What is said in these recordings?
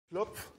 Klopf.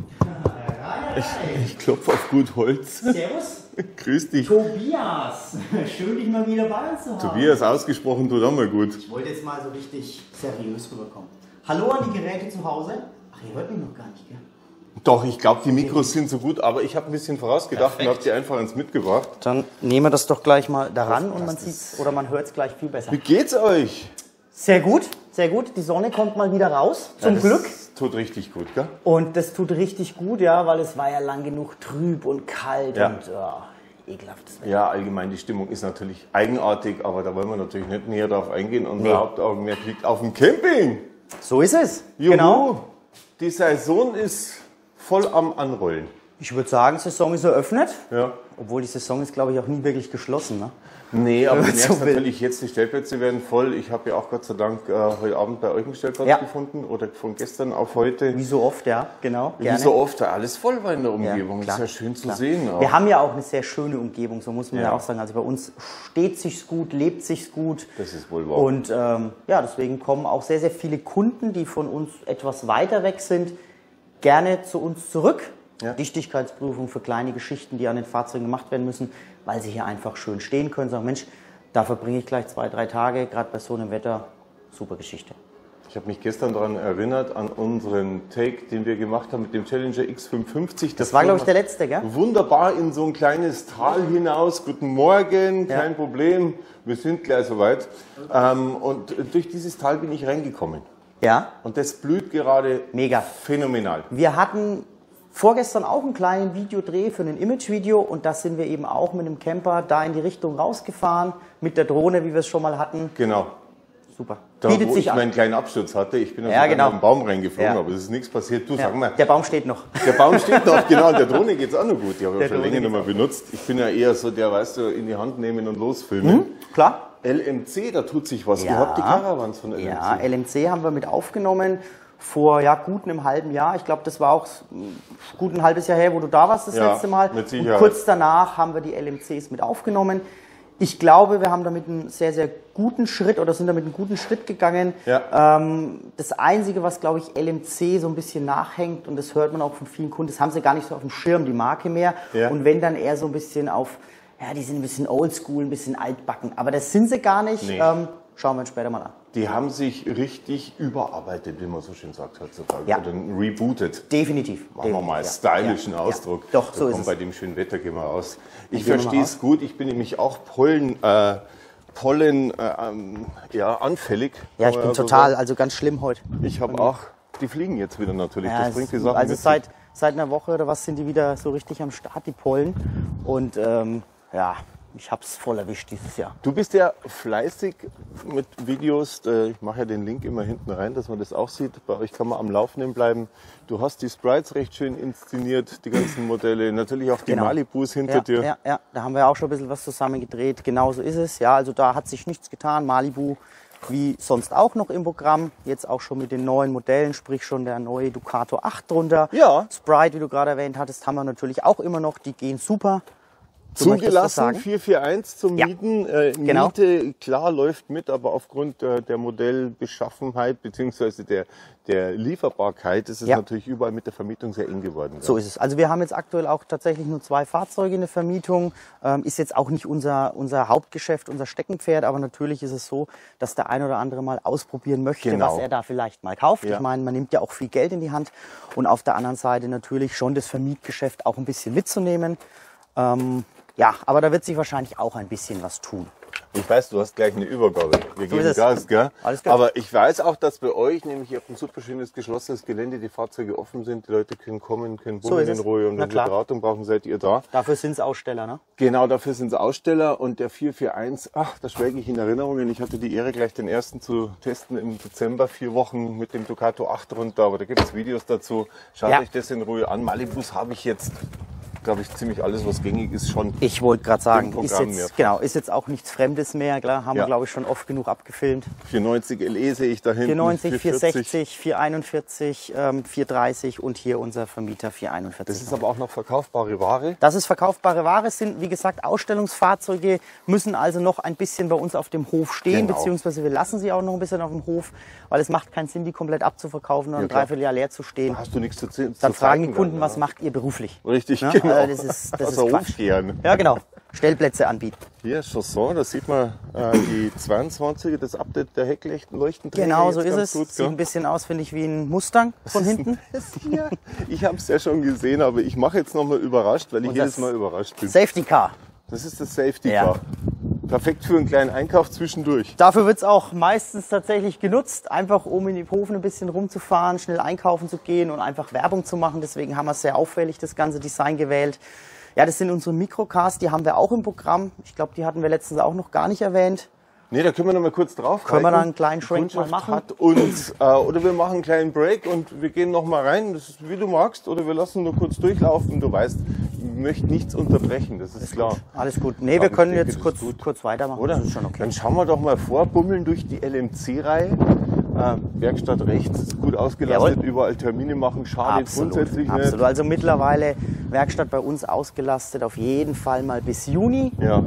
Ich klopfe auf gut Holz. Servus. Grüß dich. Tobias. Schön, dich mal wieder bei uns zu haben. Tobias, ausgesprochen tut auch mal gut. Ich wollte jetzt mal so richtig seriös rüberkommen. Hallo an die Geräte zu Hause. Ach, ihr hört mich noch gar nicht, gell? Doch, ich glaube, die Mikros sind so gut, aber ich habe ein bisschen vorausgedacht und habe die einfach ins mitgebracht. Dann nehmen wir das doch gleich mal daran und man sieht's oder man hört es gleich viel besser. Wie geht's euch? Sehr gut, sehr gut. Die Sonne kommt mal wieder raus, zum Glück. Das tut richtig gut, gell? Und das tut richtig gut, ja, weil es war ja lang genug trüb und kalt Ja. und ekelhaftes Wetter. Ja, allgemein die Stimmung ist natürlich eigenartig, aber da wollen wir natürlich nicht näher darauf eingehen. Unser Hauptaugenmerk liegt auf dem Camping. So ist es. Juhu, Genau. die Saison ist voll am Anrollen. Ich würde sagen, Saison ist eröffnet. Ja. Obwohl die Saison ist, glaube ich, auch nie wirklich geschlossen. Ne? Nee, aber du Wenn man merkst so will. natürlich jetzt, die Stellplätze werden voll. Ich habe ja auch Gott sei Dank heute Abend bei euch einen Stellplatz Ja. gefunden oder von gestern auf heute. Wie so oft, ja, genau. Wie Gerne. so oft, weil alles voll war in der Umgebung. klar, ist ja schön zu klar. sehen. Auch. Wir haben ja auch eine sehr schöne Umgebung, so muss man ja, Ja. auch sagen. Also bei uns steht sich's gut, lebt sich's gut. Das ist wohl wahr. Und ja, deswegen kommen auch sehr, sehr viele Kunden, die von uns etwas weiter weg sind, gerne zu uns zurück. Ja. Dichtigkeitsprüfung für kleine Geschichten, die an den Fahrzeugen gemacht werden müssen, weil sie hier einfach schön stehen können. Sagen, Mensch, da verbringe ich gleich 2, 3 Tage, gerade bei so einem Wetter. Super Geschichte. Ich habe mich gestern daran erinnert, an unseren Take, den wir gemacht haben mit dem Challenger X550. Das war, glaube ich, der letzte, gell? Wunderbar in so ein kleines Tal hinaus. Guten Morgen, Ja. kein Problem. Wir sind gleich soweit. Und durch dieses Tal bin ich reingekommen. Ja, Und das blüht gerade mega. phänomenal. Wir hatten vorgestern auch einen kleinen Videodreh für ein Imagevideo und da sind wir eben auch mit dem Camper da in die Richtung rausgefahren, mit der Drohne, wie wir es schon mal hatten. Genau. Super. Da, Bietet wo sich ich an. meinen kleinen Absturz hatte, ich bin Ja, sogar genau. in einen Baum reingeflogen, Ja. aber es ist nichts passiert. Du, Ja, sag mal, der Baum steht noch. der Baum steht noch, genau, und der Drohne geht es auch noch gut. Die habe ich Der auch schon Drohne länger nicht mehr geht's benutzt. Ich bin ja eher so der, weißt du, in die Hand nehmen und losfilmen. Klar. LMC, da tut sich was. Ja. Ihr habt die Caravans von LMC. Ja, LMC haben wir mit aufgenommen vor gut einem halben Jahr. Ich glaube, das war auch gut ein halbes Jahr her, wo du da warst das Ja, letzte Mal. mit Und Sicherheit. kurz danach haben wir die LMCs mit aufgenommen. Ich glaube, wir haben damit einen sehr, sehr guten Schritt oder sind damit einen guten Schritt gegangen. Ja. Das Einzige, was, glaube ich, LMC so ein bisschen nachhängt, und das hört man auch von vielen Kunden, das haben sie gar nicht so auf dem Schirm, die Marke mehr. Ja. Und wenn dann eher so ein bisschen auf, ja, die sind ein bisschen oldschool, ein bisschen altbacken. Aber das sind sie gar nicht. Nee. Schauen wir uns später mal an. Die haben sich richtig überarbeitet, wie man so schön sagt heutzutage. Ja. Oder rebootet. Definitiv. Machen wir mal einen Definitiv, ja. stylischen Ja. Ausdruck. Ja. Doch, so Da ist kommt es. bei dem schönen Wetter gehen wir raus. Ich gehen wir mal verstehe raus. es gut. Ich bin nämlich auch Pollen anfällig. Ja, ich kann bin man so total, sagen. also ganz schlimm heute. Ich habe auch, die fliegen jetzt wieder natürlich. Ja, das bringt die Sache also mit sich. seit einer Woche oder was sind die wieder so richtig am Start, die Pollen. Und ja, ich hab's voll erwischt dieses Jahr. Du bist ja fleißig mit Videos. Ich mache ja den Link immer hinten rein, dass man das auch sieht. Bei euch kann man am Laufenden bleiben. Du hast die Sprites recht schön inszeniert, die ganzen Modelle. Natürlich auch die Genau. Malibus hinter Ja, dir. ja, ja, da haben wir auch schon ein bisschen was zusammen gedreht. Genau so ist es. Ja, also da hat sich nichts getan. Malibu wie sonst auch noch im Programm. Jetzt auch schon mit den neuen Modellen, sprich schon der neue Ducato 8 drunter. Ja. Sprite, wie du gerade erwähnt hattest, haben wir natürlich auch immer noch. Die gehen super. Du möchtest was Zugelassen, sagen? 441 zum Ja, Mieten. genau. Miete, klar, läuft mit, aber aufgrund der Modellbeschaffenheit bzw. der Lieferbarkeit ist es Ja. natürlich überall mit der Vermietung sehr eng geworden. So ist es. Also wir haben jetzt aktuell auch tatsächlich nur 2 Fahrzeuge in der Vermietung. Ist jetzt auch nicht unser Hauptgeschäft, unser Steckenpferd, aber natürlich ist es so, dass der ein oder andere mal ausprobieren möchte, Genau. was er da vielleicht mal kauft. Ja. Ich meine, man nimmt ja auch viel Geld in die Hand und auf der anderen Seite natürlich schon das Vermietgeschäft auch ein bisschen mitzunehmen. Ja, aber da wird sich wahrscheinlich auch ein bisschen was tun. Ich weiß, du hast gleich eine Übergabe. Wir geben ist es. Gas, gell? Alles klar. Aber ich weiß auch, dass bei euch, nämlich ihr habt ein super schönes geschlossenes Gelände, die Fahrzeuge offen sind, die Leute können kommen, können So bummeln ist in es. Ruhe und Na wenn sie klar. Beratung brauchen, seid ihr da. Dafür sind es Aussteller, ne? Genau, dafür sind es Aussteller und der 441, da schwelge ich in Erinnerungen. Ich hatte die Ehre, gleich den ersten zu testen im Dezember, 4 Wochen mit dem Ducato 8 runter, aber da gibt es Videos dazu. Schaut Ja. euch das in Ruhe an. Malibus habe ich jetzt glaube ich, ziemlich alles, was gängig ist, schon. Ich wollte gerade sagen, im ist Programm jetzt, mehrfach. genau, ist jetzt auch nichts Fremdes mehr. Klar, haben wir, Ja. glaube ich, schon oft genug abgefilmt. 490 LE sehe ich da hinten. 490, 440. 460, 441, 430 und hier unser Vermieter 441. Das ist aber auch noch verkaufbare Ware. Das ist verkaufbare Ware, sind wie gesagt Ausstellungsfahrzeuge, müssen also noch ein bisschen bei uns auf dem Hof stehen, Genau. beziehungsweise wir lassen sie auch noch ein bisschen auf dem Hof, weil es macht keinen Sinn, die komplett abzuverkaufen und ein klar. Dreivierteljahr leer zu stehen. Da hast du nichts zu Dann zeigen fragen die Kunden, dann, was macht ihr beruflich? Richtig, Ja, genau. das ist Also Quatsch. Hofgern. Ja, genau. Stellplätze anbieten. Hier ist Chausson, da sieht man die 22er, das Update der Heckleuchtenträger. Genau, so jetzt ist ganz es. gut, Sieht gell? ein bisschen aus, finde ich, wie ein Mustang von hinten. Ja, ich habe es ja schon gesehen, aber ich mache jetzt nochmal überrascht, weil ich Und jedes das Mal überrascht bin. Safety Car. Das ist das Safety Ja. Car. Perfekt für einen kleinen Einkauf zwischendurch. Dafür wird es auch meistens tatsächlich genutzt, einfach um in die Hofen ein bisschen rumzufahren, schnell einkaufen zu gehen und einfach Werbung zu machen. Deswegen haben wir sehr auffällig das ganze Design gewählt. Ja, das sind unsere Microcars, die haben wir auch im Programm. Ich glaube, die hatten wir letztens auch noch gar nicht erwähnt. Nee, da können wir noch mal kurz drauf Können wir reiten. da einen kleinen Die Schwenk mal Kundschaft machen? Hat uns, oder wir machen einen kleinen Break und wir gehen noch mal rein, das ist wie du magst, oder wir lassen nur kurz durchlaufen. Du weißt, ich möchte nichts unterbrechen, das ist klar. Alles gut. Nee, Aber wir ich können denke, jetzt das ist kurz, gut. kurz weitermachen. Oder? Das ist schon okay. Dann schauen wir doch mal vor, bummeln durch die LMC-Reihe. Werkstatt rechts, ist gut ausgelastet, Jawohl. überall Termine machen, schade grundsätzlich absolut. nicht. Also mittlerweile Werkstatt bei uns ausgelastet, auf jeden Fall mal bis Juni. Ja.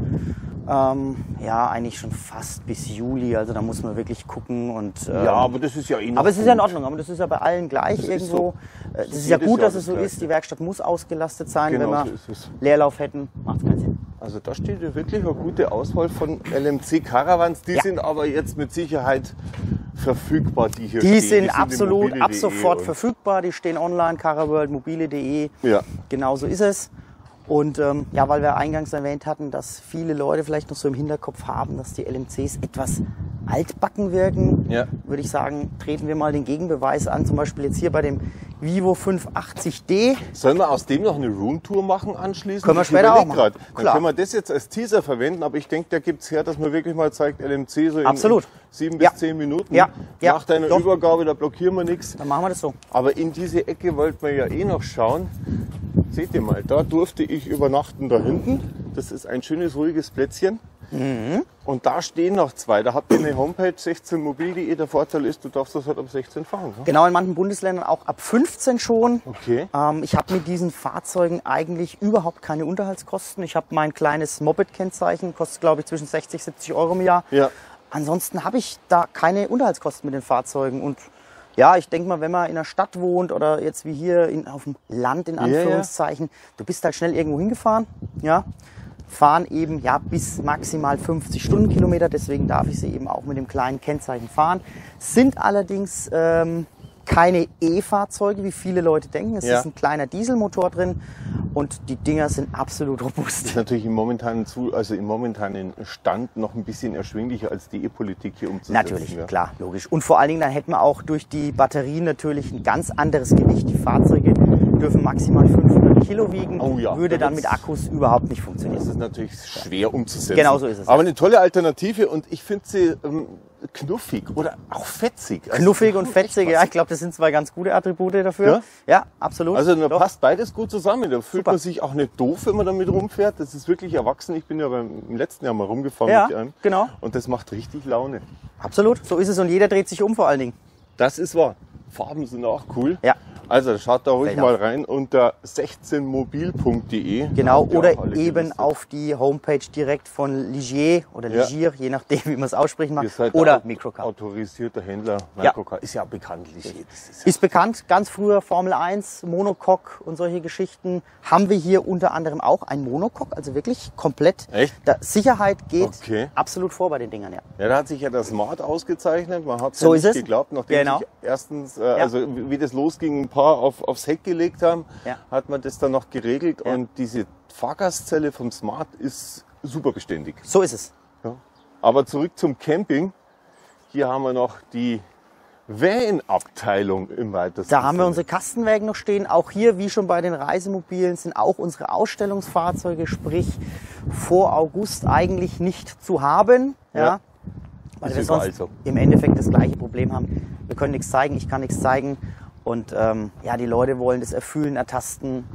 Ja, eigentlich schon fast bis Juli. Also da muss man wirklich gucken. Und, Ja, aber das ist ja eh noch aber es ist ja in gut. Ordnung, aber das ist ja bei allen gleich Das ist irgendwo. so. Es ist ist ja jedes gut, Jahr dass es so das ist. Die Werkstatt muss ausgelastet sein. Genau, Wenn wir so ist es. Leerlauf hätten, macht es keinen Sinn. Also da steht ja wirklich eine gute Auswahl von LMC Caravans. Die Ja. sind aber jetzt mit Sicherheit verfügbar, die hier Die stehen. sind im absolut ab mobile.de sofort und- verfügbar. Die stehen online, Caraworld, mobile.de. Ja. Genau so ist es. Und ja, weil wir eingangs erwähnt hatten, dass viele Leute vielleicht noch so im Hinterkopf haben, dass die LMCs etwas altbacken wirken, Ja. würde ich sagen, treten wir mal den Gegenbeweis an. Zum Beispiel jetzt hier bei dem Vivo 580D. Sollen wir aus dem noch eine Roomtour machen anschließend? Können wir Ich später auch überleg machen. grad. Dann Klar. können wir das jetzt als Teaser verwenden, aber ich denke, der gibt's her, dass man wirklich mal zeigt, LMC so in Absolut. 7 Ja. bis 10 Minuten. Ja. Ja. Nach deiner Doch. Übergabe, da blockieren wir nichts. Dann machen wir das so. Aber in diese Ecke wollten wir ja eh noch schauen. Seht ihr mal, da durfte ich übernachten da hinten. Das ist ein schönes, ruhiges Plätzchen. Und da stehen noch zwei. Da habt ihr eine Homepage, 16mobil.de. Der Vorteil ist, du darfst das halt ab 16 fahren. Ne? Genau, in manchen Bundesländern auch ab 15 schon. Okay. Ich habe mit diesen Fahrzeugen eigentlich überhaupt keine Unterhaltskosten. Ich habe mein kleines Moped-Kennzeichen, kostet glaube ich zwischen 60 und 70 Euro im Jahr. Ja. Ansonsten habe ich da keine Unterhaltskosten mit den Fahrzeugen. Und ja, ich denke mal, wenn man in einer Stadt wohnt oder jetzt wie hier auf dem Land in Anführungszeichen, du bist halt schnell irgendwo hingefahren, ja, fahren eben ja bis maximal 50 Stundenkilometer, deswegen darf ich sie eben auch mit dem kleinen Kennzeichen fahren. Sind allerdings keine E-Fahrzeuge, wie viele Leute denken. Es Ja. ist ein kleiner Dieselmotor drin und die Dinger sind absolut robust. Ist natürlich im momentanen Stand noch ein bisschen erschwinglicher als die E-Politik hier umzusetzen. Natürlich, ja. klar, logisch. Und vor allen Dingen, dann hätten wir auch durch die Batterien natürlich ein ganz anderes Gewicht. Die Fahrzeuge dürfen maximal 500 Kilo wiegen. Oh ja, würde da dann mit wird's- Akkus überhaupt nicht funktionieren. Das ist natürlich schwer umzusetzen. Genau so ist es. Aber eine tolle Alternative und ich finde sie knuffig oder auch fetzig. Also Knuffig die und haben fetzig, echt ja, was. ich glaube, das sind zwei ganz gute Attribute dafür. Ja, absolut. Also da Doch. passt beides gut zusammen. Da fühlt Super. man sich auch nicht doof, wenn man damit rumfährt. Das ist wirklich erwachsen. Ich bin ja im letzten Jahr mal rumgefahren Ja, mit einem. genau. Und das macht richtig Laune. Absolut, so ist es und jeder dreht sich um vor allen Dingen. Das ist wahr. Farben sind auch cool. Ja. Also schaut da ruhig Fällt mal auf. rein unter 16mobil.de. Genau, Da habt ihr oder auch alle eben gelistet. auf die Homepage direkt von Ligier oder Ja. Ligier, je nachdem, wie man es aussprechen mag, Ihr seid oder auch Microcar. autorisierter Händler. Ja. Microcar ist ja bekannt, Ligier. Das ist ja Ist bekannt, ganz früher Formel 1, Monocoque und solche Geschichten. Haben wir hier unter anderem auch ein Monocoque, also wirklich komplett. Echt? Sicherheit geht Okay. absolut vor bei den Dingern, ja. Ja, da hat sich ja das Smart ausgezeichnet. Man hat es So ja ist nicht es. geglaubt, nachdem Genau. sich erstens, also wie das losging, ein paar aufs Heck gelegt haben, Ja. hat man das dann noch geregelt. Ja. Und diese Fahrgastzelle vom Smart ist super beständig. So ist es. Ja. Aber zurück zum Camping. Hier haben wir noch die Van-Abteilung im weitesten Da haben wir Sinne. unsere Kastenwägen noch stehen. Auch hier, wie schon bei den Reisemobilen, sind auch unsere Ausstellungsfahrzeuge, sprich vor August eigentlich nicht zu haben. Ja. Weil Ist wir überall sonst so. im Endeffekt das gleiche Problem haben. Wir können nichts zeigen, ich kann nichts zeigen. Und ja, die Leute wollen das erfüllen, ertasten.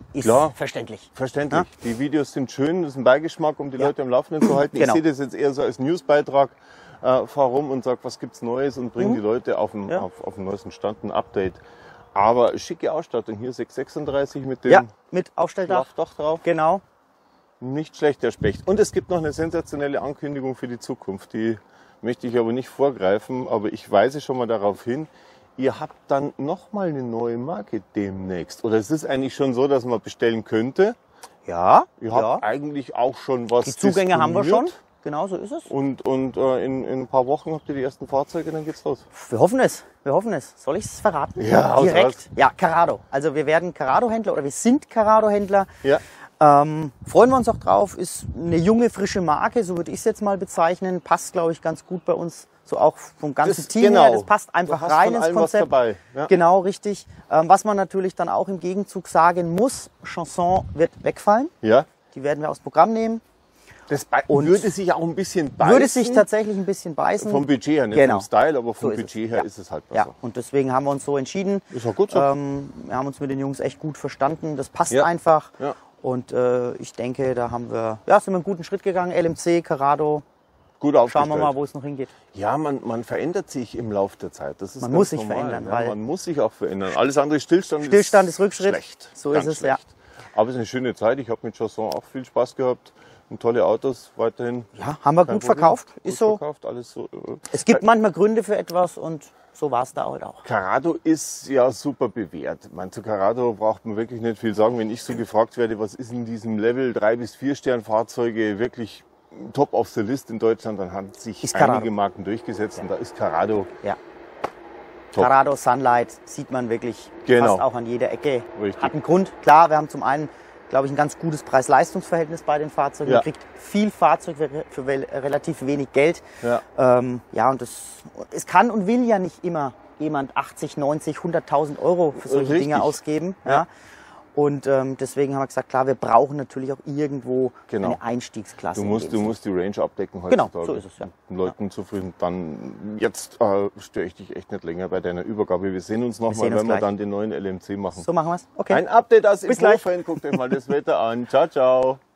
ist Klar. verständlich. Verständlich. Die Videos sind schön, das ist ein Beigeschmack, um die Leute am Laufenden zu halten. Genau. Ich sehe das jetzt eher so als Newsbeitrag. Fahr rum und sag, was gibt's Neues und bring die Leute auf den neuesten Stand, ein Update. Aber schicke Ausstattung. Hier 636 mit dem mit Aufstelldach. Schlafdach drauf. Genau. Nicht schlecht, der Specht. Und es gibt noch eine sensationelle Ankündigung für die Zukunft. Die möchte ich aber nicht vorgreifen, aber ich weise schon mal darauf hin. Ihr habt dann nochmal eine neue Marke demnächst. Oder es ist eigentlich schon so, dass man bestellen könnte. Ja. Ihr habt eigentlich auch schon was Die Zugänge haben wir schon. disponiert. Genau, so ist es. Und in ein paar Wochen habt ihr die ersten Fahrzeuge, dann geht's los. Wir hoffen es. Wir hoffen es. Soll ich es verraten? Ja, haus raus. direkt. Ja, Carrado. Also wir werden Carrado-Händler oder wir sind Carrado-Händler. Ja. Freuen wir uns auch drauf. Ist eine junge, frische Marke, so würde ich es jetzt mal bezeichnen. Passt, glaube ich, ganz gut bei uns. So auch vom ganzen Team her. Das passt einfach rein ins Konzept. Was dabei. Ja. Genau, richtig. Was man natürlich dann auch im Gegenzug sagen muss, Chanson wird wegfallen. Ja. Die werden wir aufs Programm nehmen. Das würde sich auch ein bisschen beißen. Würde sich tatsächlich ein bisschen beißen. Vom Budget her, nicht Genau. vom Style, aber vom So ist Budget es. her Ja. ist es halt Ja, besser. und deswegen haben wir uns so entschieden. Ist auch gut so. Wir haben uns mit den Jungs echt gut verstanden. Das passt Ja. einfach. Ja. Und ich denke, da sind wir einen guten Schritt gegangen. LMC, Carrado. Gut aufgestellt. Schauen wir mal, wo es noch hingeht. Ja, man verändert sich im Laufe der Zeit. Das ist Man ganz muss sich normal. verändern, Ja, weil- man muss sich auch verändern. Alles andere ist Stillstand. Stillstand ist Rückschritt. Schlecht. So Ganz ist es, schlecht. Aber es ist eine schöne Zeit. Ich habe mit Chanson auch viel Spaß gehabt. Und tolle Autos weiterhin. Ja, haben wir Kein gut Problem. verkauft. Gut Ist so. verkauft, alles so. Es gibt manchmal Gründe für etwas und so war es da halt auch. Carrado ist ja super bewährt. Ich meine, zu Carrado braucht man wirklich nicht viel sagen. Wenn ich so gefragt werde, was ist in diesem Level 3 bis 4 Sternfahrzeuge wirklich top auf der Liste in Deutschland, dann haben sich Ist Carrado. einige Marken durchgesetzt und da ist Carrado Ja. top. Carrado Sunlight sieht man wirklich Genau. fast auch an jeder Ecke. Richtig. Hat einen Grund. Klar, wir haben zum einen, glaube ich, ein ganz gutes Preis-Leistungs-Verhältnis bei den Fahrzeugen. Ja. Man kriegt viel Fahrzeug für relativ wenig Geld. Ja. Und es kann und will ja nicht immer jemand 80, 90, 100.000 Euro für solche Richtig. Dinge ausgeben. Ja. Ja. Und deswegen haben wir gesagt, klar, wir brauchen natürlich auch irgendwo Genau. eine Einstiegsklasse. Du in dem musst die Range abdecken Genau, heutzutage. so ist es, ja. Den Leuten zufrieden. Dann, jetzt störe ich dich echt nicht länger bei deiner Übergabe. Wir sehen uns sehen nochmal, uns wenn wir gleich. dann den neuen LMC machen. So machen wir es. Okay. Ein Update aus Bis gleich. Immofen. Guckt euch mal das Wetter an. Ciao, ciao.